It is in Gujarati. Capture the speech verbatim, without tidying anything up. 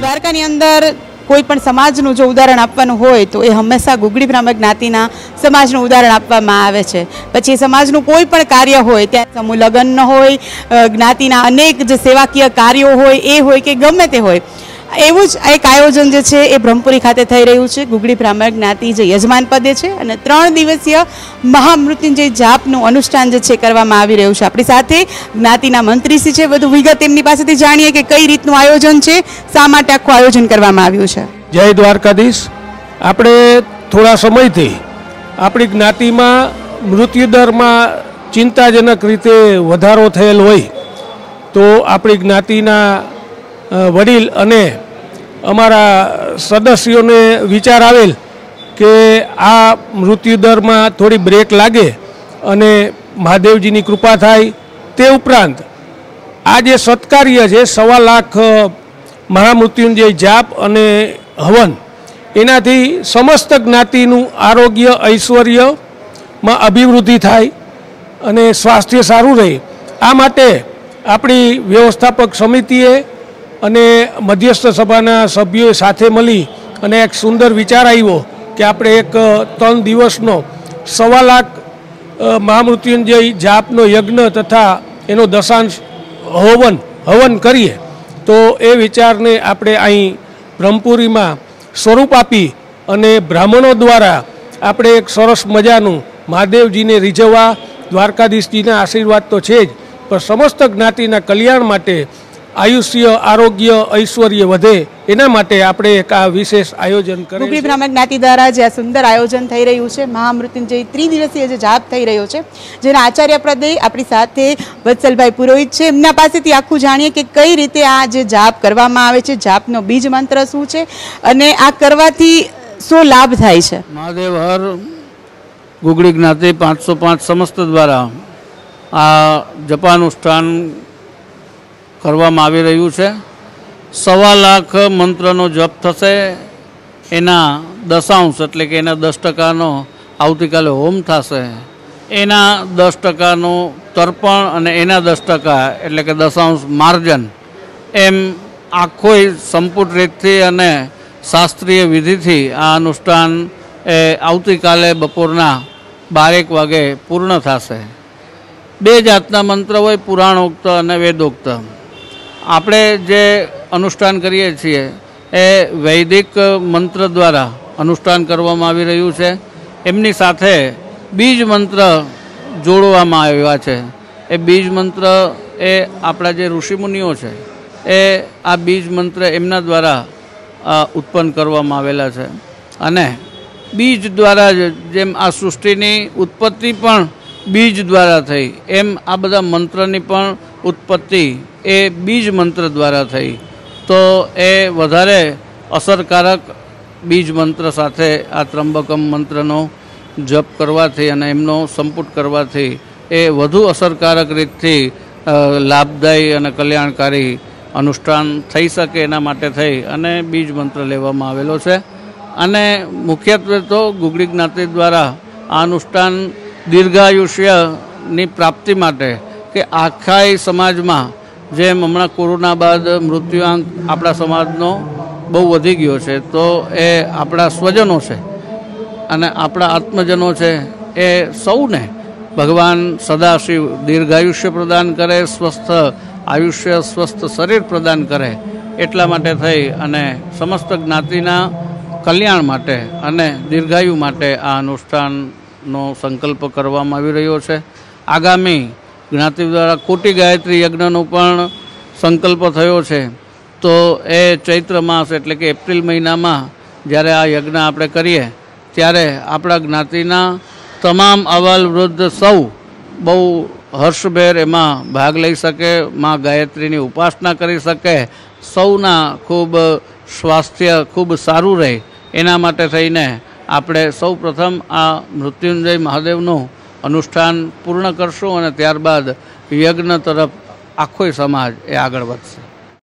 દ્વારકાની અંદર કોઈ પણ સમાજનું જો ઉદાહરણ આપવાનું હોય તો એ હંમેશા ગુગળી બ્રાહ્મણ જ્ઞાતિના સમાજનું ઉદાહરણ આપવામાં આવે છે। પછી સમાજનું કોઈ પણ કાર્ય હોય, ત્યાં સમૂહ લગ્ન હોય, જ્ઞાતિના અનેક જે સેવાકીય કાર્યો હોય એ હોય કે ગમે તે હોય, એવું જ એક આયોજન જે છે એ બ્રહ્મપુરી ખાતે થઈ રહ્યું છે। ગુગળી બ્રાહ્મણ જ્ઞાતિ જે યજમાન પદે છે અને ત્રણ દિવસીય મહામૃત્યુંજય જાપનું અનુષ્ઠાન જે છે કરવામાં આવી રહ્યું છે। આપણી સાથે જ્ઞાતિના મંત્રીશ્રી છે, વધુ વિગત એમની પાસેથી જાણીએ કે કઈ રીતનું આયોજન છે, શા માટે આખું આયોજન કરવામાં આવ્યું છે। જય દ્વારકાધીશ। આપણે થોડા સમયથી આપણી જ્ઞાતિમાં મૃત્યુદરમાં ચિંતાજનક રીતે વધારો થયેલ હોય તો આપણી જ્ઞાતિના વડીલ અને અમારા સદસ્યોને વિચાર આવેલ કે આ મૃત્યુદરમાં થોડી બ્રેક લાગે અને મહાદેવજીની કૃપા થાય। તે ઉપરાંત આ જે સત્કાર્ય છે સવા લાખ મહામૃત્યુંજય જાપ અને હવન, એનાથી સમસ્ત જ્ઞાતિનું આરોગ્ય ઐશ્વર્યમાં અભિવૃદ્ધિ થાય અને સ્વાસ્થ્ય સારું રહે। આ માટે આપણી વ્યવસ્થાપક સમિતિએ અને મધ્યસ્થ સભાના સભ્યોએ સાથે મળી અને એક સુંદર વિચાર આવ્યો કે આપણે એક ત્રણ દિવસનો સવા લાખ મહામૃત્યુંજય જાપનો યજ્ઞ તથા એનો દશાંશ હવન હવન કરીએ। તો એ વિચારને આપણે અહીં બ્રહ્મપુરીમાં સ્વરૂપ આપી અને બ્રાહ્મણો દ્વારા આપણે એક સરસ મજાનું મહાદેવજીને રીઝવવા, દ્વારકાધીશજીના આશીર્વાદ તો છે જ, પણ સમસ્ત જ્ઞાતિના કલ્યાણ માટે આયુષ્ય, આરોગ્ય, ઐશ્વર્ય વધે એના માટે આપણે એક આ વિશેષ આયોજન કર્યું છે। ગુગળી બ્રાહ્મણ જ્ઞાતિ દ્વારા જે આ સુંદર આયોજન થઈ રહ્યું છે, મહામૃત્યુંજય ત્રિદિવસીય જે જાપ થઈ રહ્યો છે, જેના આચાર્ય પ્રદે આપણી સાથે વત્સલભાઈ પુરોહિત છે, એમના પાસેથી આખું જાણીએ કે કઈ રીતે આ જે જાપ કરવામાં આવે છે, જાપનો બીજ મંત્ર શું છે અને આ કરવાથી શું લાભ થાય છે। મહાદેવ હર ગુગળી જ્ઞાતિ પાંચસો પાંચ સમસ્ત દ્વારા આ જપાનુષ્ઠાન કરવામાં આવી રહ્યું છે। સવા લાખ મંત્રનો જપ થશે, એના દશાંશ એટલે કે એના દસ ટકાનો આવતીકાલે હોમ થશે, એના દસ ટકાનું તર્પણ અને એના દસ ટકા એટલે કે દશાંશ માર્જન, એમ આખોય સંપૂર્ણ રીતથી અને શાસ્ત્રીય વિધિથી આ અનુષ્ઠાન એ આવતીકાલે બપોરના બારેક વાગે પૂર્ણ થશે। બે જાતના મંત્ર હોય, પુરાણોક્ત અને વેદોક્ત। આપણે જે અનુષ્ઠાન કરીએ છીએ એ વૈદિક મંત્ર દ્વારા અનુષ્ઠાન કરવામાં આવી રહ્યું છે। એમની સાથે બીજ મંત્ર જોડવામાં આવ્યા છે। એ બીજ મંત્ર એ આપણા જે ઋષિમુનિઓ છે એ આ બીજ મંત્ર એમના દ્વારા ઉત્પન્ન કરવામાં આવેલા છે અને બીજ દ્વારા જેમ આ સૃષ્ટિની ઉત્પત્તિ પણ બીજ દ્વારા થઈ, એમ આ બધા મંત્રની પણ ઉત્પત્તિ એ બીજ મંત્ર દ્વારા થઈ। તો એ વધારે અસરકારક બીજ મંત્ર સાથે આ ત્રંબકમ મંત્રનો જપ કરવાથી અને એમનો સંપુટ કરવાથી એ વધુ અસરકારક રીતથી લાભદાયી અને કલ્યાણકારી અનુષ્ઠાન થઈ શકે એના માટે થઈ અને બીજ મંત્ર લેવામાં આવેલો છે। અને મુખ્યત્વે તો ગુગળી જ્ઞાતિ દ્વારા આ અનુષ્ઠાન દીર્ઘાયુષ્યની પ્રાપ્તિ માટે કે આખા સમાજમાં જેમ હમણાં કોરોના બાદ મૃત્યુઆંક આપણા સમાજનો બહુ વધી ગયો છે, તો એ આપણા સ્વજનો છે અને આપણા આત્મજનો છે, એ સૌને ભગવાન સદાશિવ દીર્ઘાયુષ્ય પ્રદાન કરે, સ્વસ્થ આયુષ્ય, સ્વસ્થ શરીર પ્રદાન કરે, એટલા માટે થઈ અને સમસ્ત જ્ઞાતિના કલ્યાણ માટે અને દીર્ઘાયુ માટે આ અનુષ્ઠાનનો સંકલ્પ કરવામાં આવી રહ્યો છે। આગામી જ્ઞાતિ દ્વારા કોટી ગાયત્રી યજ્ઞનો પણ સંકલ્પ થયો છે। તો એ ચૈત્ર માસ એટલે કે એપ્રિલ મહિનામાં જ્યારે આ યજ્ઞ આપણે કરીએ ત્યારે આપણા જ્ઞાતિના તમામ અવાલ વૃદ્ધ સૌ બહુ હર્ષભેર એમાં ભાગ લઈ શકે, મા ગાયત્રીની ઉપાસના કરી શકે, સૌના ખૂબ સ્વાસ્થ્ય ખૂબ સારું રહે એના માટે થઈને આપણે સૌ પ્રથમ આ મૃત્યુંજય મહાદેવનું અનુષ્ઠાન પૂર્ણ કરશું અને ત્યારબાદ યજ્ઞ તરફ આખો સમાજ એ આગળ વધશે।